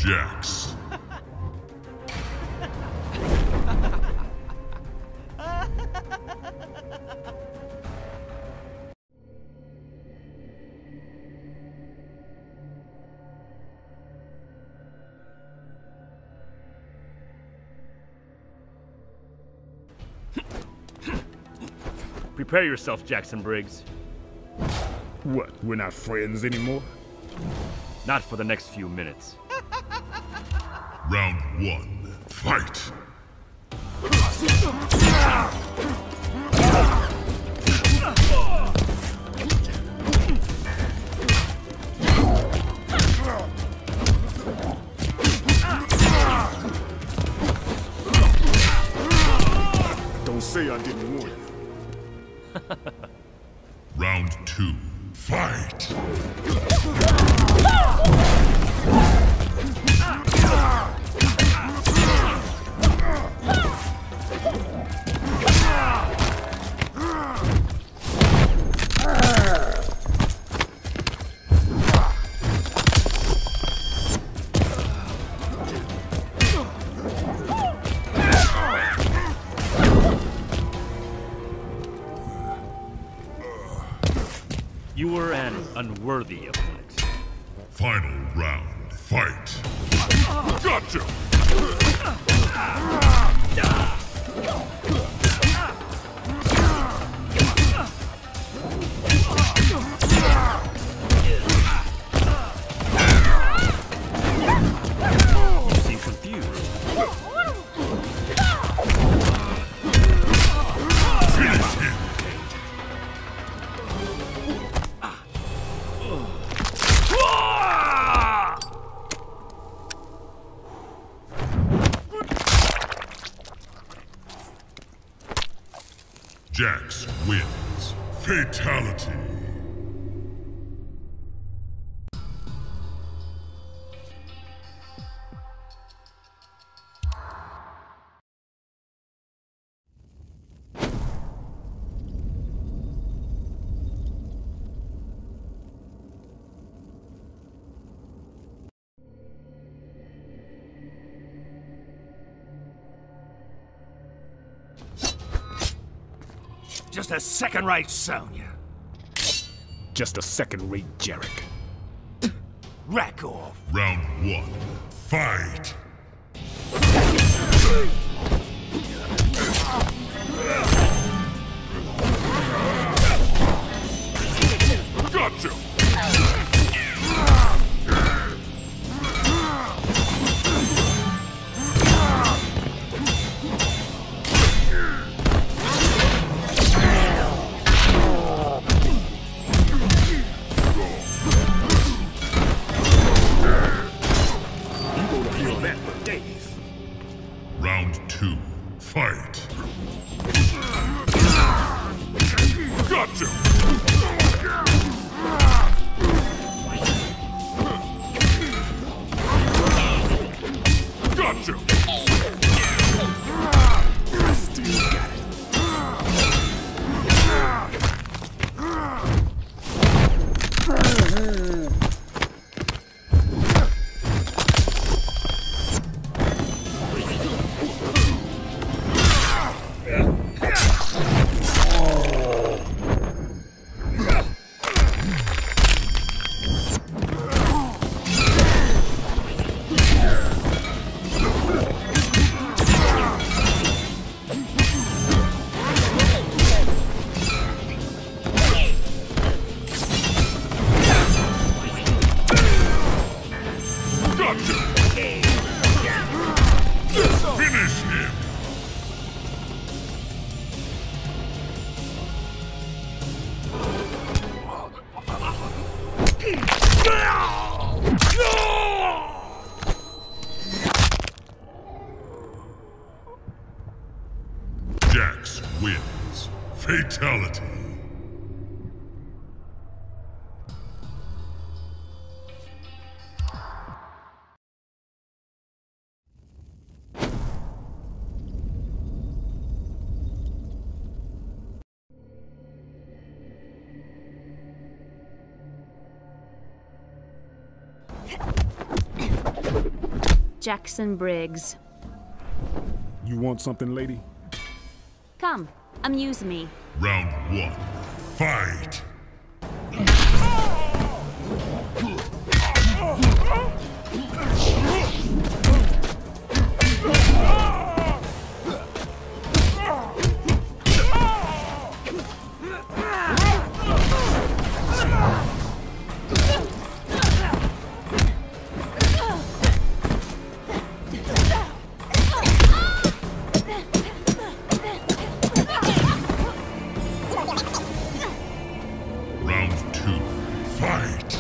Jax. Prepare yourself, Jackson Briggs. What, we're not friends anymore? Not for the next few minutes. Round 1, fight! Don't say I didn't warn you. Round 2, fight! You were an unworthy opponent. Final round, fight! Gotcha! You seem confused. Finish him! Jax wins. Fatality. Just a second-rate Sonya. Just a second-rate Jarek. Rack off. Round 1, fight! Gotcha! Round 2, fight! Gotcha! Gotcha! Still got it. Finish him! Jax wins. Fatality. Jackson Briggs. You want something, lady? Come, amuse me. Round one. Fight! Round two. Fight!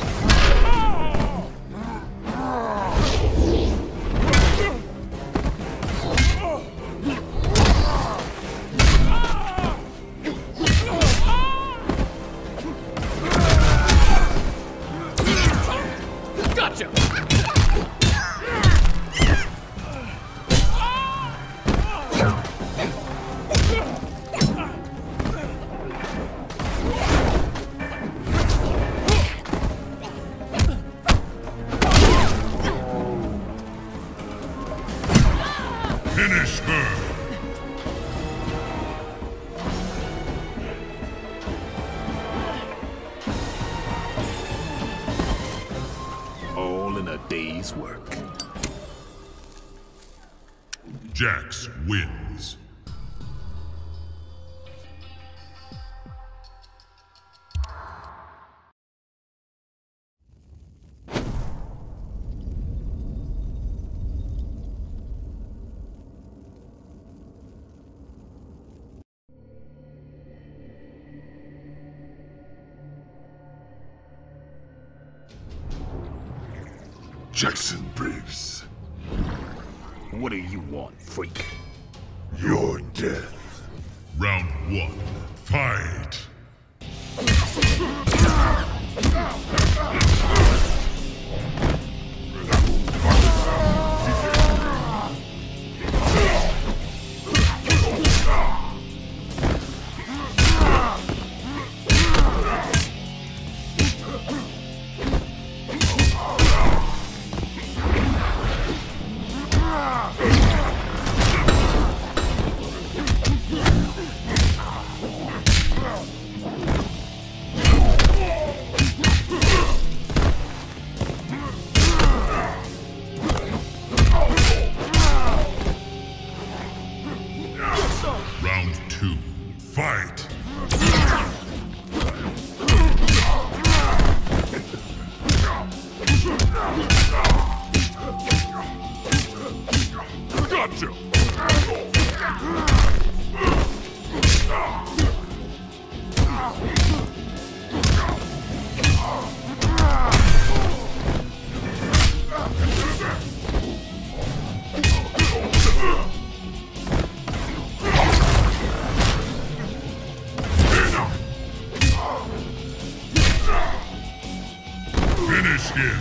Gotcha! Finish her! All in a day's work. Jax wins. Jackson Briggs, What do you want, freak? your death. Round one. Fight! Round two. Fight! Gotcha! Finish him!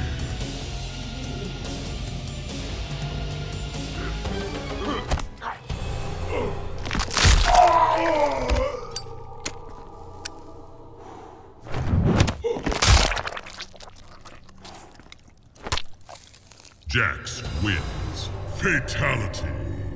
Jax wins. Fatality.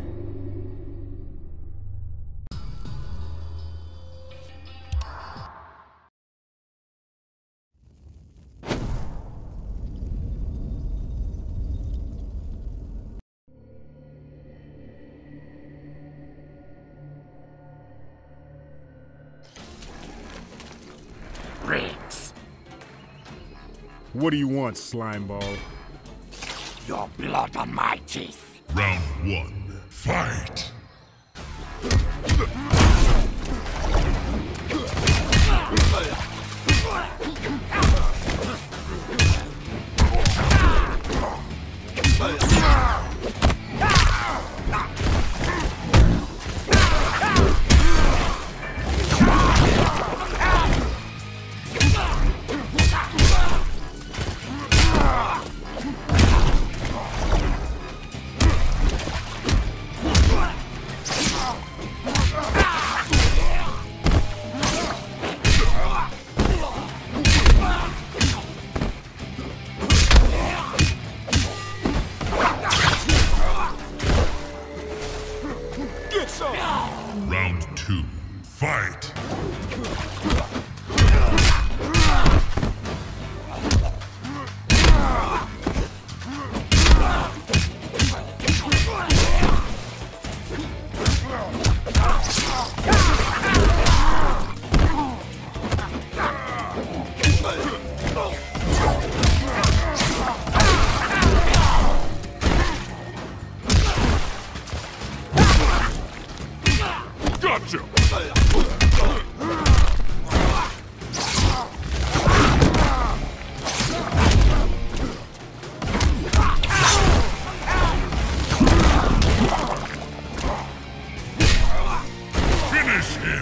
Briggs, What do you want, slimeball? your blood on my teeth. Round one. Fight! Fight! Gotcha! Finish him!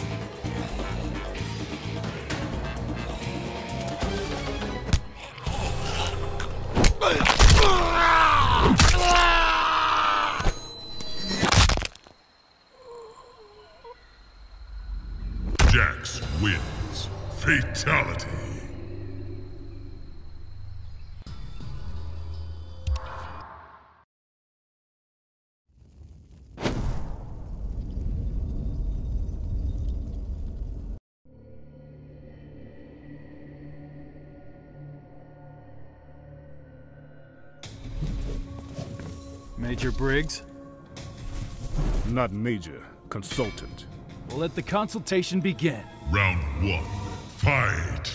Jax wins. Fatality. Major Briggs? Not major, consultant. We'll let the consultation begin. Round 1. Fight!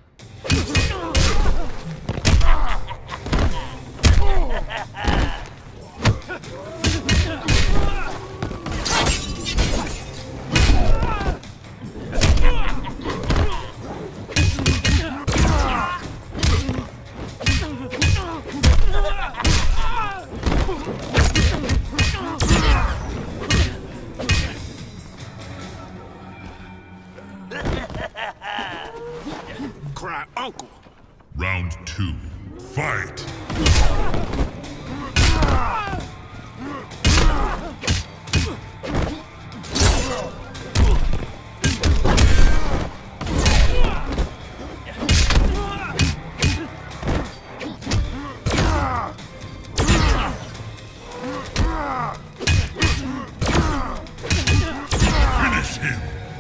Cry uncle. Round 2. Fight! Finish him!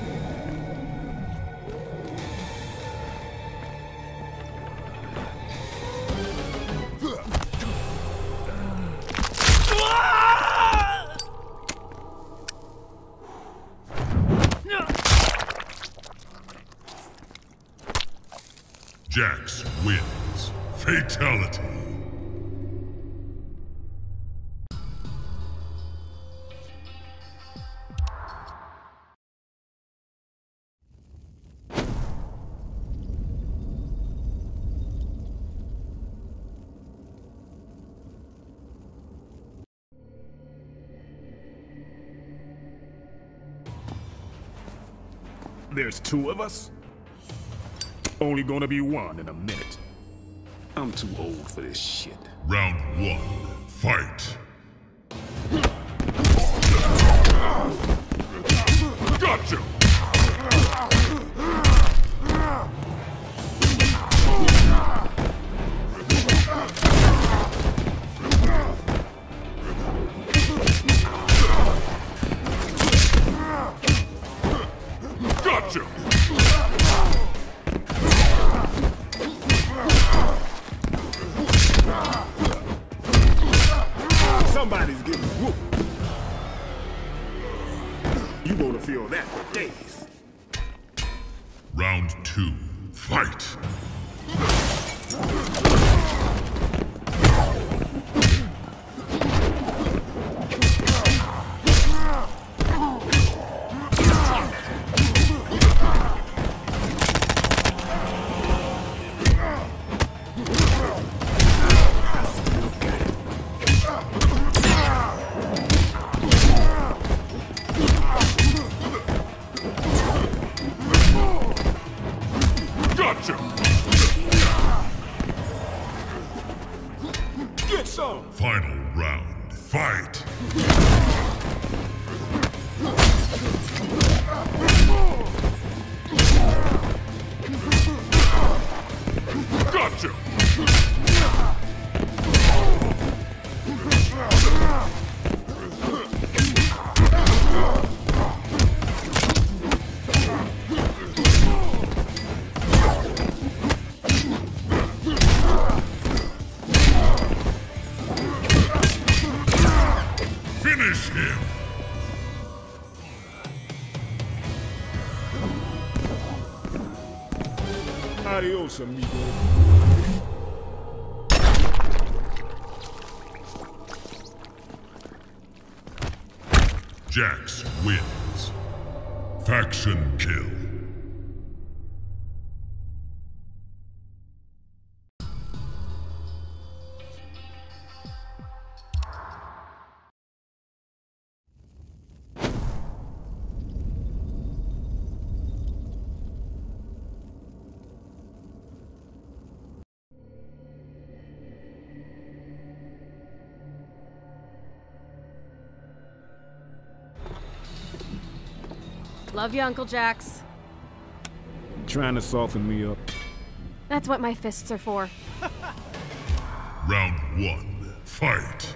Jax wins. Fatality. There's 2 of us? Only gonna be 1 in a minute. I'm too old for this shit. Round 1. Fight! Gotcha! Gotcha! Somebody's getting whooped. You gonna feel that for days. Round 2. Fight! Gotcha! Get some! Final round. Fight! Gotcha! him. Adios, amigo. Jax wins. Faction kill. Love you, Uncle Jax. Trying to soften me up. That's what my fists are for. Round 1. Fight.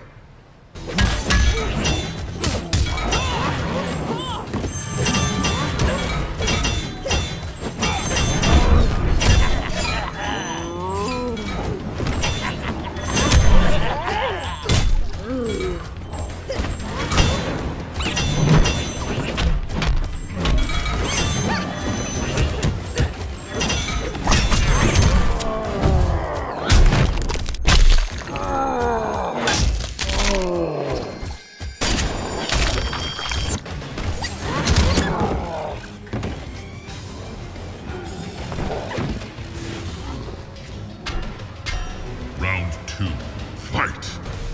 Round 2. Fight.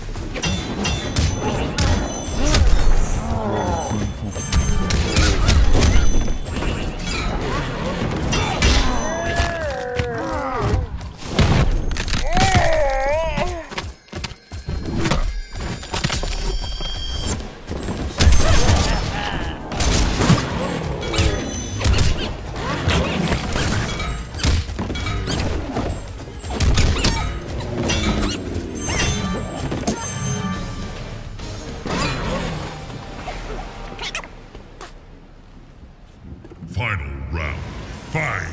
Final round. Fight.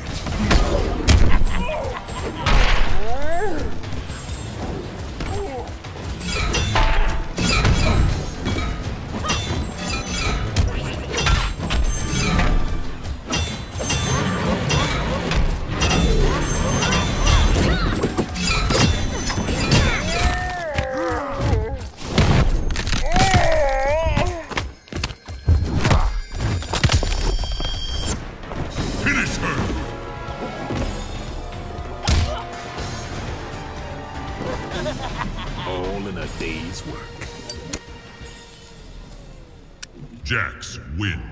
Finish her! All in a day's work. Jax wins.